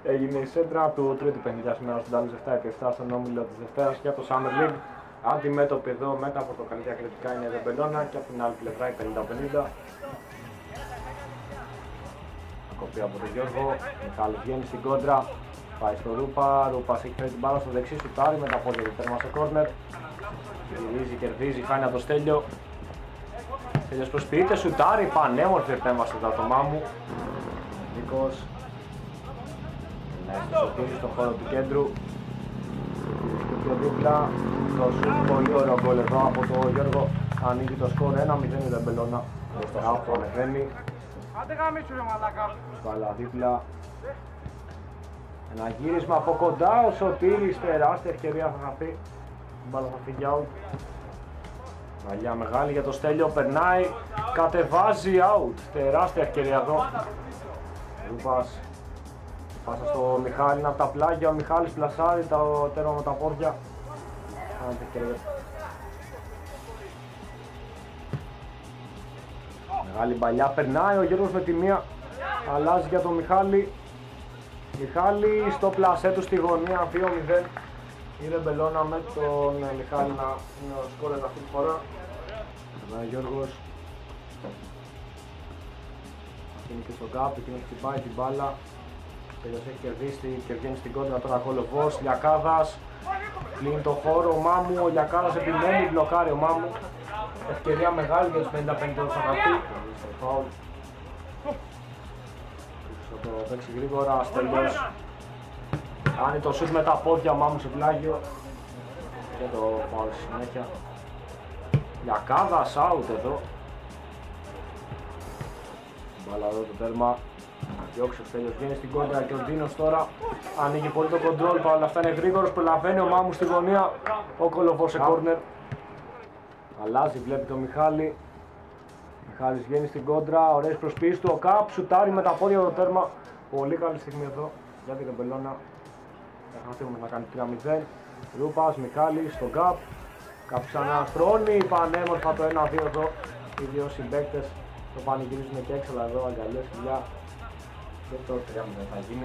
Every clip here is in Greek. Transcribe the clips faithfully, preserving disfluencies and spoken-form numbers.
Έγινε η σέντρα του τρίτου πενήντα σήμερα στον Τάλος επτά επί επτά στον όμιλο της Δευτέρας για το Summer League. Αντιμέτωποι εδώ με τα πορτοκαλιά κριτικά είναι η Ρεμπελώνα και από την άλλη πλευρά η πενήντα πενήντα. Κοπή από τον Γιώργο, Μιχάλης βγαίνει στην κόντρα, πάει στο Ρούπα, Ρούπας έχει φέρει την μπάλα στο δεξί, σουτάρει με τα πόδια του τέρμα σε κόρνερ. Γυρίζει, κερδίζει, χάνει από το Στέλιο. Στέλιος προσποιείται, σουτάρει, πανέμορφη επέμβαση το άτομά μου. Νίκος. Έχει σωτήρι στον χώρο του κέντρου. Και πιο δίπλα, το σουτ, πολύ ωραίο γκολ εδώ από τον Γιώργο. Ανοίγει το σκορ ένα μηδέν η Ρεμπελώνα. Στο χάφο ανεβαίνει. Άντε γαμίσου ρε μαλάκα. Μπάλα δίπλα. Ένα γύρισμα από κοντά, ο Σωτήρης, τεράστια ευκαιρία θα χαθεί. Η μπάλα θα φύγει out. Μαλλιά μεγάλη για το Στέλιο, περνάει, κατεβάζει out. Τεράστια ευκαιρία εδώ. Ρούπας. Πάσα στο Μιχάλη από τα πλάγια, ο Μιχάλης πλασάρει το τέρμα με τα πόδια. Μεγάλη μπαλιά, περνάει ο Γιώργος με τη μία, αλλάζει για τον Μιχάλη. Μιχάλη στο πλασέ του στη γωνία, δύο μηδέν. Η Ρεμπελώνα με τον Μιχάλη να είναι ο σκόρερ αυτή τη φορά. Περνάει ο Γιώργος. Είναι και στο κάπου, εκείνος χτυπάει την μπάλα. Τέλος έχει κερδίσει και βγαίνει στην κόντρα τώρα Κολοβός, Λιακάδας. Κλείνει το χώρο, ο Μάμου, ο Λιακάδας επιμένει, μπλοκάρει ο Μάμου. Ευκαιρία μεγάλη για τους πενήντα πέντε του Σαγαπή. Θα το παίξει γρήγορα, Στέλιος. Κάνει το σουτ με τα πόδια, ο Μάμου σε πλάγιο. Και το πάω στη συνέχεια. Λιακάδας, out εδώ. Μπάλα εδώ το τέρμα. Διώξει ο Στέλιος, βγαίνει στην κόντρα και ο Ντίνος τώρα ανοίγει πολύ το κοντρόλ, παρόλα αυτά είναι γρήγορος, προλαβαίνει ο Μάμου στη γωνία, ο Κολοβός σε κόρνερ. Αλλάζει, βλέπει τον Μιχάλη. Μιχάλης βγαίνει στην κόντρα, ωραίες προσποιήσεις του, ο Καπ σουτάρει με τα πόδια το τέρμα. Πολύ καλή στιγμή εδώ για την Ρεμπελώνα. Έχουμε να κάνει τρία μηδέν. Ρούπας, Μιχάλης, στον Καπ. Καπ ξανά στρώνει, πανέμορφα το ένα δύο εδώ. Οι δύο συμπαίκτες το πανηγυρίζουν και έξω, αλλά εδώ αγκαλιές, φιλιά. Και το τρία μηδέν θα γίνει.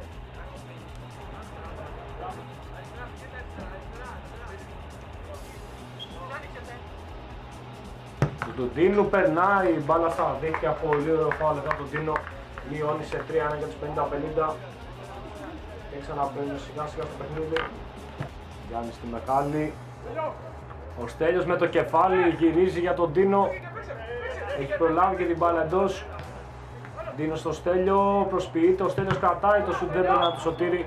Του Ντίνου περνάει η μπάλα στα δίχτυα, πολύ ωραίο φάουλ εδώ του Ντίνου. Μειώνει σε τρία ένα για τους πενήντα πενήντα. Και ξαναμπαίνουν σιγά σιγά στο παιχνίδι. Γιάννης στη μεγάλη. Ο Στέλιος με το κεφάλι γυρίζει για τον Ντίνο. Έχει προλάβει και την μπάλα εντός. Ντίνο στο Στέλιο, προσποιείται, ο Στέλιος κρατάει το σουτ, δεν περνά του Σωτήρη.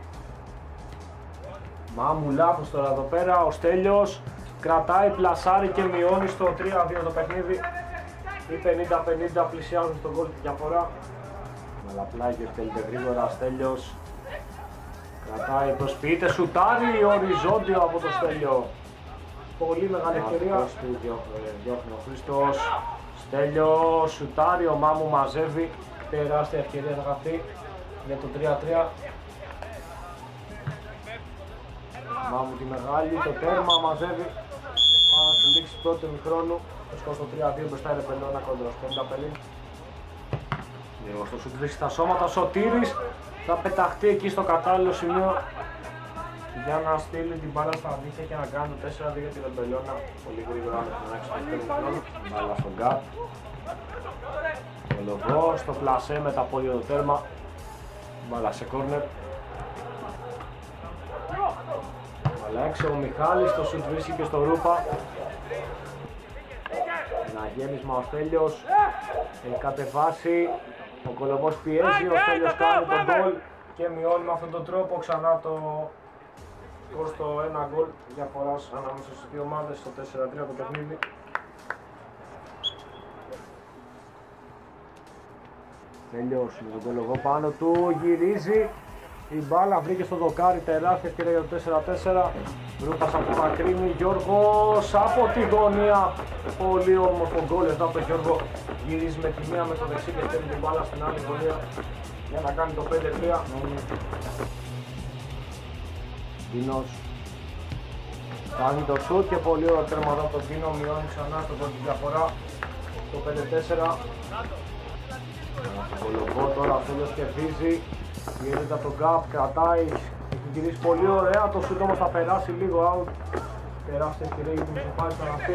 Μάμου λάθος τώρα εδώ πέρα, ο Στέλιος κρατάει, πλασάρει και μειώνει στο τρία δύο το παιχνίδι. Οι πενήντα πενήντα πλησιάζουν στον γκολ τη διαφορά. Μαλαπλάγιο θέλετε γρήγορα, Στέλιος κρατάει, προσποιείται, σουτάρει, οριζόντιο από το Στέλιο. Πολύ μεγάλη ευκαιρία. Διώχνει ο Χρήστος. Στέλιο, σουτάρει, ο Μάμου μαζεύει. Τεράστια ευκαιρία θα χαθεί για το τρία τρία. Μάμου τη μεγάλη, το τέρμα μαζεύει. Πάμε στη λήξη του πρώτου ημιχρόνου. Το σκορ στο τρία δύο μπροστά η Ρεμπελώνα κόντρα στους πενήντα πενήντα. Λίγο στο σουτ βρίσκει στα σώματα, ο Σωτήρης θα πεταχτεί εκεί στο κατάλληλο σημείο για να στείλει την μπάλα στα δίχτυα και να κάνει το τέσσερα δύο για τη Ρεμπελώνα. Πολύ γρήγορα με τον έξω του χρόνου. Μπάλα στον Γκάτ. Ο Λοβός στο πλασέ με τα πόδια το τέρμα. Μπάλα σε κόρνερ. Μπάλα έξω ο Μιχάλης, το σουτ βρίσκει και στο Ρούπα. Ένα γέμισμα ο Στέλιος. Έχει κατεβάσει. Ο Κολοβός πιέζει, ο Στέλιος κάνει τον γκολ και μειώνει με αυτόν τον τρόπο ξανά το σκορ στο ένα γκολ διαφοράς ανάμεσα στις δύο ομάδες στο τέσσερα τρία το παιχνίδι. Τέλειος με τον Κολοβό πάνω του, γυρίζει. Η μπάλα βρήκε στο δοκάρι, τεράστια ευκαιρία για το τέσσερα τέσσερα. Ρούπας από το μακρύνι, Γιώργος από τη γωνία. Πολύ όμορφο γκολ εδώ από τον Γιώργο. Γυρίζει με τη μία με το δεξί και στέλνει την μπάλα στην άλλη γωνία για να κάνει το πέντε τρία. Ντίνος κάνει το σουτ και πολύ ωραίο τέρμα εδώ από τον Ντίνο. Μειώνει ξανά στον γκολ τη διαφορά. Το πέντε τέσσερα. Ο Λοβό τώρα αυτός κερδίζει. Γίνεται από τον γκάπ, κρατάει, έχει γυρίσει πολύ ωραία, το σούτ όμως θα περάσει λίγο out. Τεράστια ευκαιρία για την ισοφάριση στον αυτή.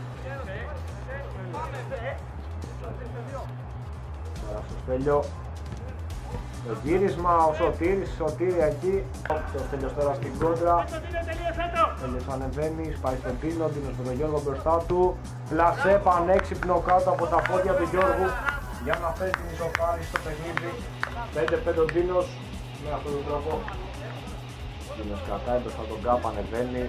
Τώρα στο Στέλιο. Το γύρισμα, ο Σωτήρης, Σωτήρια εκεί. Το Στέλιος τώρα στην κόντρα. Στέλιος ανεβαίνει, σπάει στον Τίνο, Τίνο στον Γιώργο μπροστά του. Πλασέ πανέξυπνο κάτω από τα πόδια του Γιώργου για να φέρει την ισοφάριση στο παιχνίδι. πέντε πέντε ο Τίνος με αυτόν τον τρόπο. Τίνος κρατάει μπροστά τον γκάπ, ανεβαίνει.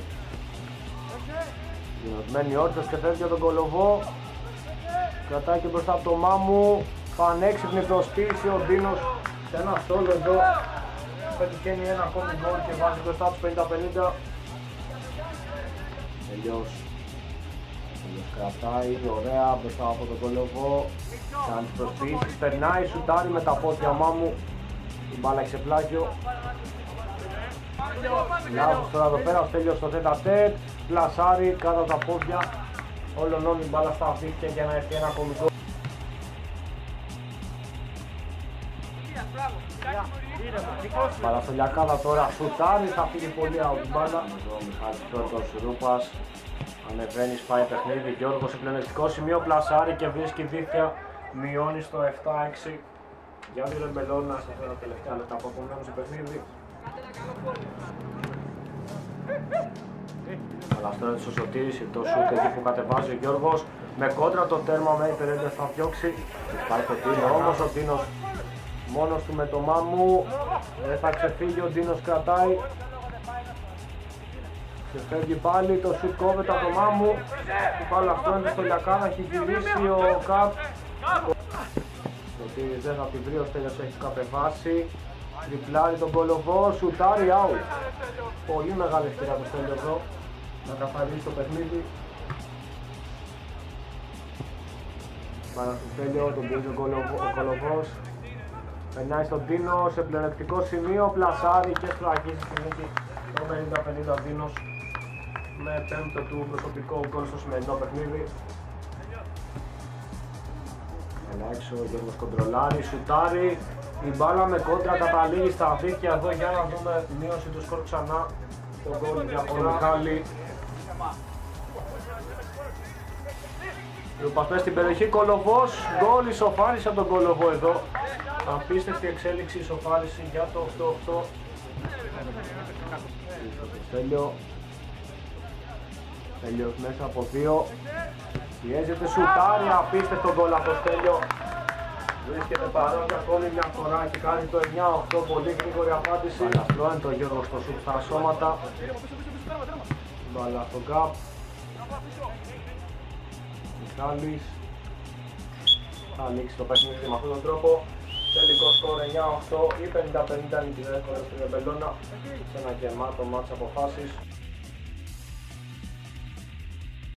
Τίνος μένει όρθιος και φεύγει για τον Κολοβό. Κρατάει και μπροστά από το Μάμου. Πανέξυπνη προσποίηση ο Τίνος σε ένα στόλο εδώ. Πετυχαίνει ένα ακόμη γκολ και βάζει μπροστά τους πενήντα πενήντα. Τελειώς. Τελειώς κρατάει, ωραία μπροστά από τον Κολοβό. Κάνει τις προσποιήσεις, περνάει, σουτάρει με τα πόδια ο Μάμου. Η μπάλα έχει σε πλάγιο. Λάθος τώρα εδώ πέρα, ο Στέλιος στο τέτα τέτ. Πλασάρει κάτω από τα πόδια. Όλων η μπάλα στα δίχτυα για να έρθει ένα ακόμη γκολ. Παραστολιακάδα τώρα, σουτάρει, θα φύγει πολύ από την μπάλα. Ο Μιχάλης Γιώργος Ρούπας ανεβαίνει, σπάει παιχνίδι. Γιώργος σε πλεονεκτικό σημείο, πλασάρει και βρίσκει δίχτυα. Μειώνει στο επτά έξι για τη Ρεμπελώνα σε αυτά τα τελευταία λεπτά που απομένουν στο παιχνίδι. Αλλά αυτό είναι ο Σωτήρης, το σούτ εκεί που κατεβάζει ο Γιώργος. Με κόντρα το τέρμα με υπερέντες θα διώξει. Πάει το Τίνο, όμως ο Τίνος μόνος του με το Μάμου. Δεν θα ξεφύγει, ο Τίνος κρατάει. Ξεφεύγει πάλι, το σούτ κόβεται από το Μάμου. Πάλι αυτό είναι στο Λιακάνα, έχει γυρίσει ο Καπ. Γιατί δεν θα τη βρει, ο Στέλιος έχει κατεβάσει. Τριπλάρει τον Κολοβό, σουτάρει, out. Πολύ μεγάλη ευκαιρία το Στέλιο εδώ να καθαρίσει το παιχνίδι. Πάνω στο Στέλιο, τον πιέζει ο Κολοβός. Περνάει στον Τίνο σε πλεονεκτικό σημείο, πλασάρει και σφραγίζει στη νίκη το πενήντα πενήντα Τίνος με πέμπτο του προσωπικό γκολ στο σημερινό παιχνίδι. Έλα έξω, ο Γιώργος κοντρολάρει, σουτάρει. Η μπάλα με κόντρα καταλήγει στα δίχτυα εδώ για να δούμε μείωση του σκορ ξανά. Το γκολ για τον Μιχάλη. Ρούπας στην περιοχή, Κολοβός, γκολ, ισοφάρισε από τον Κολοβό εδώ. Απίστευτη εξέλιξη, ισοφάριση για το οκτώ οκτώ. Στέλιο. Στέλιος μέσα από δύο. Πιέζεται, σουτάρει, απίστευτο γκολ από το Στέλιο. Βρίσκεται παρόν και ακόμη μια φορά και κάνει το εννιά οκτώ, πολύ γρήγορη απάντηση. Αναστρώνει το Γιώργο στο σουτ στα σώματα. Μπάλα στο γκάπ. Μιχάλης. Θα ανοίξει το παιχνίδι με αυτόν τον τρόπο. Τελικό σκορ εννιά οκτώ ή πενήντα πενήντα νικητές στην Ρεμπελώνα σε ένα γεμάτο μάτς αποφάσεις.